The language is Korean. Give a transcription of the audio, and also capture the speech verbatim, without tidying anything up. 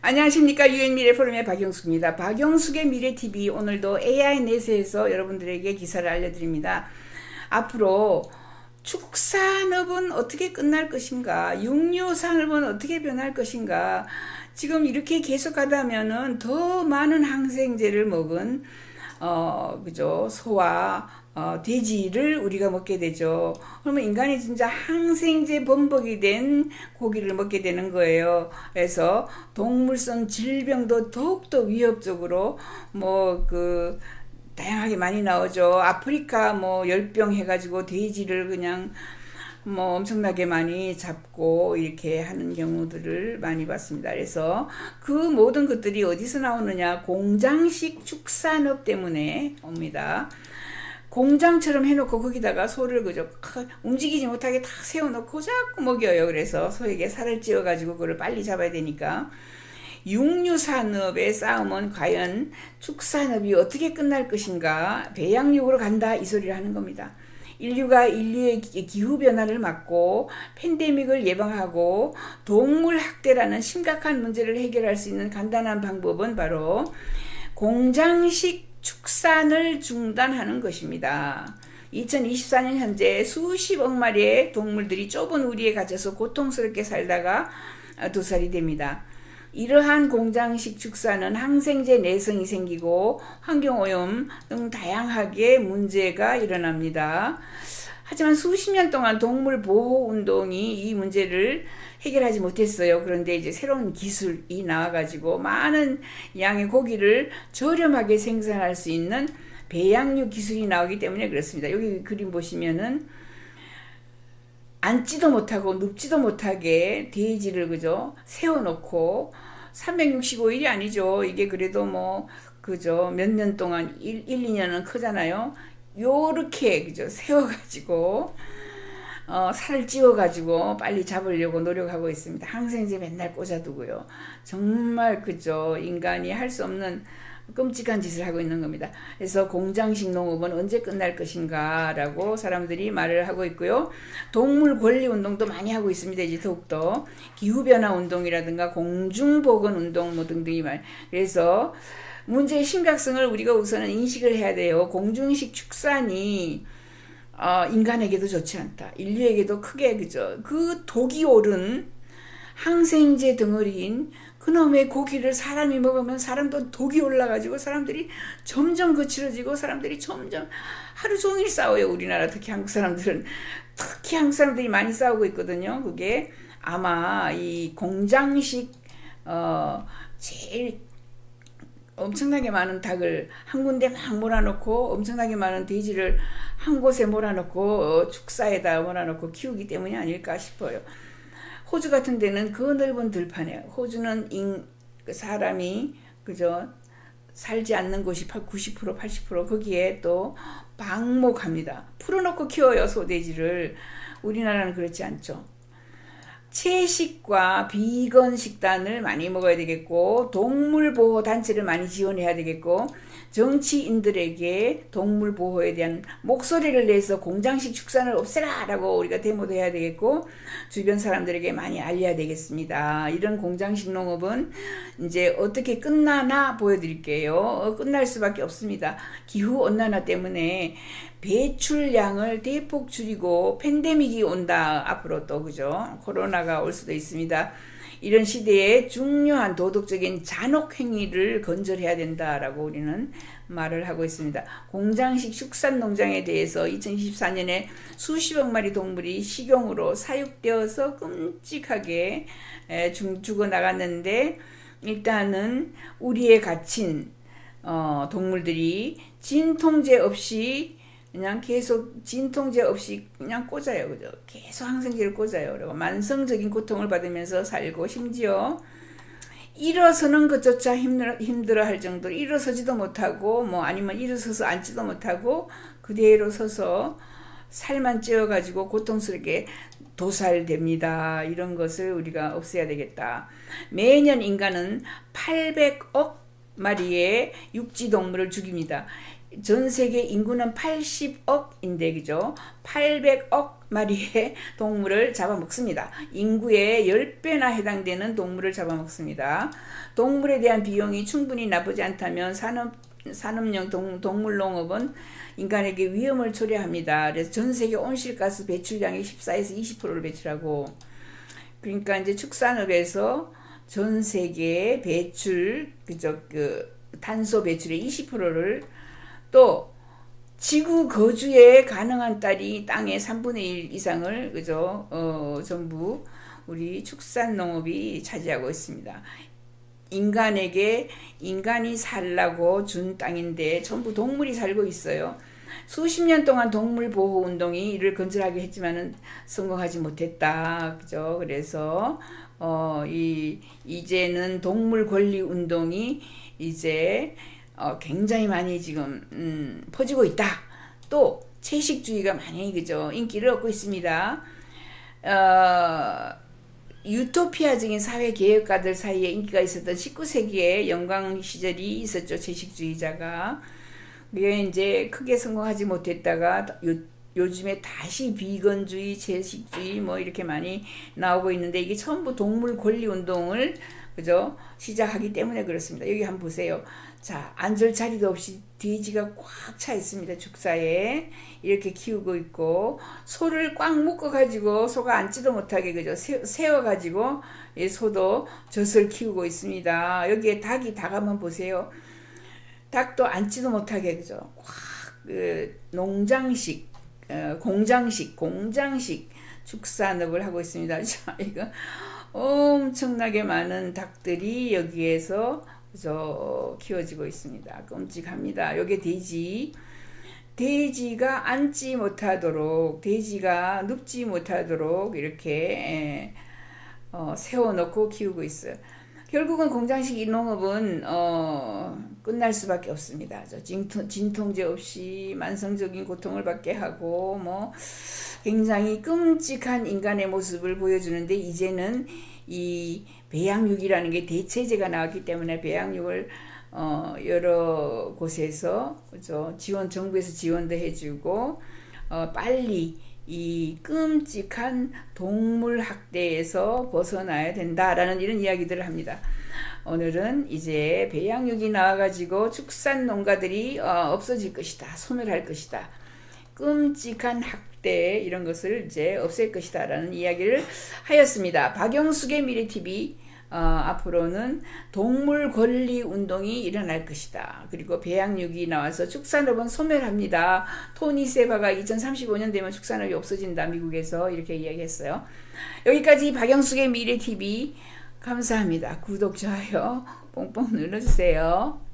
안녕하십니까. 유엔미래 포럼의 박영숙입니다. 박영숙의 미래티비, 오늘도 에이아이 넷에서 여러분들에게 기사를 알려드립니다. 앞으로 축산업은 어떻게 끝날 것인가, 육류산업은 어떻게 변할 것인가, 지금 이렇게 계속 가다면은 더 많은 항생제를 먹은 어 그죠 소와 어, 돼지를 우리가 먹게 되죠. 그러면 인간이 진짜 항생제 범벅이 된 고기를 먹게 되는 거예요. 그래서 동물성 질병도 더욱더 위협적으로 뭐 그 다양하게 많이 나오죠. 아프리카 뭐 열병 해가지고 돼지를 그냥 뭐 엄청나게 많이 잡고 이렇게 하는 경우들을 많이 봤습니다. 그래서 그 모든 것들이 어디서 나오느냐, 공장식 축산업 때문에 옵니다. 공장처럼 해놓고 거기다가 소를 그저 움직이지 못하게 다 세워놓고 자꾸 먹여요. 그래서 소에게 살을 찌워가지고 그걸 빨리 잡아야 되니까. 육류산업의 싸움은 과연 축산업이 어떻게 끝날 것인가, 배양육으로 간다, 이 소리를 하는 겁니다. 인류가 인류의 기후변화를 막고 팬데믹을 예방하고 동물 학대라는 심각한 문제를 해결할 수 있는 간단한 방법은 바로 공장식 축산을 중단하는 것입니다. 이천이십사 년 현재 수십억 마리의 동물들이 좁은 우리에 갇혀서 고통스럽게 살다가 도살이 됩니다. 이러한 공장식 축산은 항생제 내성이 생기고 환경오염 등 다양하게 문제가 일어납니다. 하지만 수십 년 동안 동물 보호 운동이 이 문제를 해결하지 못했어요. 그런데 이제 새로운 기술이 나와가지고 많은 양의 고기를 저렴하게 생산할 수 있는 배양육 기술이 나오기 때문에 그렇습니다. 여기 그림 보시면은 앉지도 못하고 눕지도 못하게 돼지를 그죠 세워놓고 삼백육십오 일이 아니죠. 이게 그래도 뭐 그죠 몇 년 동안 일, 이 년은 크잖아요. 요렇게 그죠 세워가지고 어, 살을 찌워가지고 빨리 잡으려고 노력하고 있습니다. 항생제 맨날 꽂아두고요. 정말 그죠 인간이 할 수 없는 끔찍한 짓을 하고 있는 겁니다. 그래서 공장식 농업은 언제 끝날 것인가 라고 사람들이 말을 하고 있고요. 동물 권리 운동도 많이 하고 있습니다. 이제 더욱더 기후변화 운동이라든가 공중보건 운동 뭐 등등이 많이. 그래서 문제의 심각성을 우리가 우선은 인식을 해야 돼요. 공중식 축산이 어, 인간에게도 좋지 않다. 인류에게도 크게 그죠. 그 독이 오른 항생제 덩어리인 그놈의 고기를 사람이 먹으면 사람도 독이 올라가지고 사람들이 점점 거칠어지고 사람들이 점점 하루 종일 싸워요. 우리나라 특히 한국 사람들은 특히 한국 사람들이 많이 싸우고 있거든요. 그게 아마 이 공장식 어 제일 엄청나게 많은 닭을 한 군데 막 몰아놓고 엄청나게 많은 돼지를 한 곳에 몰아놓고 축사에다 몰아놓고 키우기 때문이 아닐까 싶어요. 호주 같은 데는 그 넓은 들판에, 호주는 인, 사람이 그저 살지 않는 곳이 구십 퍼센트 팔십 퍼센트 거기에 또 방목합니다. 풀어놓고 키워요, 소돼지를. 우리나라는 그렇지 않죠. 채식과 비건 식단을 많이 먹어야 되겠고, 동물보호 단체를 많이 지원해야 되겠고, 정치인들에게 동물 보호에 대한 목소리를 내서 공장식 축산을 없애라 라고 우리가 데모도 해야 되겠고, 주변 사람들에게 많이 알려야 되겠습니다. 이런 공장식 농업은 이제 어떻게 끝나나 보여드릴게요. 어, 끝날 수밖에 없습니다. 기후온난화 때문에 배출량을 대폭 줄이고 팬데믹이 온다. 앞으로 또 그죠 코로나가 올 수도 있습니다. 이런 시대에 중요한 도덕적인 잔혹 행위를 건절해야 된다라고 우리는 말을 하고 있습니다. 공장식 축산 농장에 대해서 이천이십사 년에 수십억 마리 동물이 식용으로 사육되어서 끔찍하게 죽어 나갔는데, 일단은 우리에 갇힌 어, 동물들이 진통제 없이 그냥 계속 진통제 없이 그냥 꽂아요. 그죠? 계속 항생제를 꽂아요. 그리고 만성적인 고통을 받으면서 살고, 심지어 일어서는 것조차 힘들어, 힘들어 할 정도로 일어서지도 못하고, 뭐 아니면 일어서서 앉지도 못하고 그대로 서서 살만 찌어가지고 고통스럽게 도살됩니다. 이런 것을 우리가 없애야 되겠다. 매년 인간은 팔백억 마리의 육지동물을 죽입니다. 전 세계 인구는 팔십억인데 그죠? 팔백억 마리의 동물을 잡아먹습니다. 인구의 십 배나 해당되는 동물을 잡아먹습니다. 동물에 대한 비용이 충분히 나쁘지 않다면 산업, 산업용 동, 동물농업은 인간에게 위험을 초래합니다. 그래서 전 세계 온실가스 배출량의 십사에서 이십 퍼센트를 배출하고, 그러니까 이제 축산업에서 전 세계 배출, 그죠? 그 탄소 배출의 이십 퍼센트를 또 지구 거주에 가능한 딸이 땅의 삼분의 일 이상을 그죠? 어, 전부 우리 축산 농업이 차지하고 있습니다. 인간에게 인간이 살라고 준 땅인데 전부 동물이 살고 있어요. 수십 년 동안 동물 보호 운동이 이를 건설하게 했지만은 성공하지 못했다. 그죠? 그래서 어, 이 이제는 동물 권리 운동이 이제 어, 굉장히 많이 지금 음, 퍼지고 있다. 또 채식주의가 많이 그죠? 인기를 얻고 있습니다. 어, 유토피아적인 사회 개혁가들 사이에 인기가 있었던 십구 세기의 영광 시절이 있었죠. 채식주의자가. 그게 이제 크게 성공하지 못했다가 요, 요즘에 다시 비건주의, 채식주의 뭐 이렇게 많이 나오고 있는데 이게 전부 동물 권리 운동을 그죠? 시작하기 때문에 그렇습니다. 여기 한번 보세요. 자, 앉을 자리도 없이 돼지가 꽉 차 있습니다. 축사에 이렇게 키우고 있고, 소를 꽉 묶어 가지고 소가 앉지도 못하게 그죠? 세워 가지고 이 소도 젖을 키우고 있습니다. 여기에 닭이 닭 한번 보세요. 닭도 앉지도 못하게 그죠? 꽉 그 농장식, 어, 공장식, 공장식 축산업을 하고 있습니다. 자, 이거 엄청나게 많은 닭들이 여기에서 그죠? 키워지고 있습니다. 끔찍합니다. 요게 돼지. 돼지가 앉지 못하도록, 돼지가 눕지 못하도록 이렇게 어, 세워놓고 키우고 있어요. 결국은 공장식 농업은 어, 끝날 수밖에 없습니다. 진통, 진통제 없이 만성적인 고통을 받게 하고 뭐 굉장히 끔찍한 인간의 모습을 보여주는데, 이제는 이 배양육이라는 게 대체제가 나왔기 때문에 배양육을 어, 여러 곳에서 그죠? 지원, 정부에서 지원도 해주고 어, 빨리 이 끔찍한 동물 학대에서 벗어나야 된다라는 이런 이야기들을 합니다. 오늘은 이제 배양육이 나와가지고 축산 농가들이 어, 없어질 것이다, 소멸할 것이다, 끔찍한 학대 이런 것을 이제 없앨 것이다 라는 이야기를 하였습니다. 박영숙의 미래티비 어, 앞으로는 동물 권리 운동이 일어날 것이다. 그리고 배양육이 나와서 축산업은 소멸합니다. 토니 세바가 이천삼십오 년 되면 축산업이 없어진다. 미국에서 이렇게 이야기했어요. 여기까지 박영숙의 미래티비 감사합니다. 구독, 좋아요 뽕뽕 눌러주세요.